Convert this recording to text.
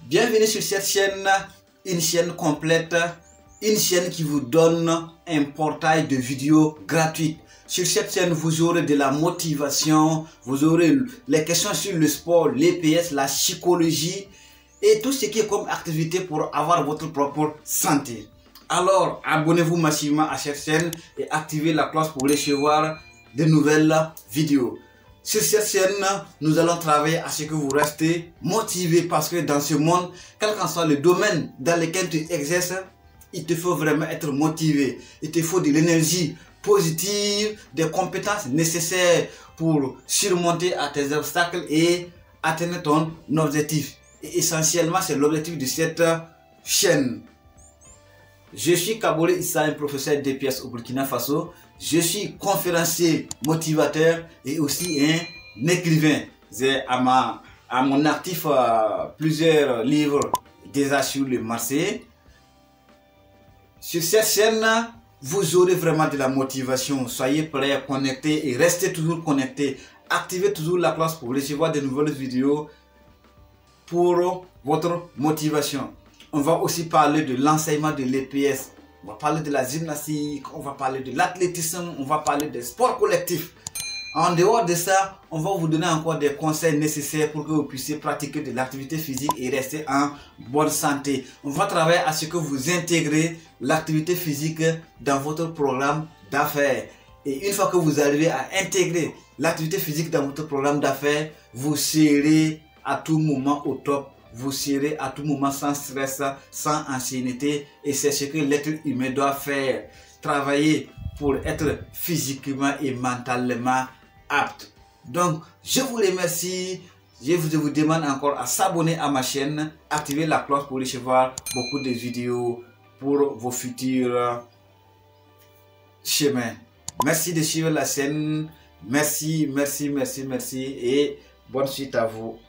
Bienvenue sur cette chaîne, une chaîne complète, une chaîne qui vous donne un portail de vidéos gratuites. Sur cette chaîne, vous aurez de la motivation, vous aurez les questions sur le sport, l'EPS, la psychologie et tout ce qui est comme activité pour avoir votre propre santé. Alors, abonnez-vous massivement à cette chaîne et activez la cloche pour recevoir de nouvelles vidéos. Sur cette chaîne, nous allons travailler à ce que vous restez motivé parce que dans ce monde, quel qu'en soit le domaine dans lequel tu exerces, il te faut vraiment être motivé. Il te faut de l'énergie positive, des compétences nécessaires pour surmonter à tes obstacles et atteindre ton objectif. Et essentiellement, c'est l'objectif de cette chaîne. Je suis Kaboré Issa, un professeur d'EPS au Burkina Faso. Je suis conférencier, motivateur et aussi un écrivain. J'ai à mon actif plusieurs livres déjà sur le marché. Sur cette chaîne, vous aurez vraiment de la motivation. Soyez prêts, connectés et restez toujours connectés. Activez toujours la cloche pour recevoir de nouvelles vidéos pour votre motivation. On va aussi parler de l'enseignement de l'EPS. On va parler de la gymnastique, on va parler de l'athlétisme, on va parler des sports collectifs. En dehors de ça, on va vous donner encore des conseils nécessaires pour que vous puissiez pratiquer de l'activité physique et rester en bonne santé. On va travailler à ce que vous intégrez l'activité physique dans votre programme d'affaires. Et une fois que vous arrivez à intégrer l'activité physique dans votre programme d'affaires, vous serez à tout moment au top. Vous serez à tout moment sans stress, sans ancienneté. Et c'est ce que l'être humain doit faire. Travailler pour être physiquement et mentalement apte. Donc, je vous remercie. Je vous demande encore à s'abonner à ma chaîne. Activer la cloche pour recevoir beaucoup de vidéos pour vos futurs chemins. Merci de suivre la chaîne. Merci. Et bonne suite à vous.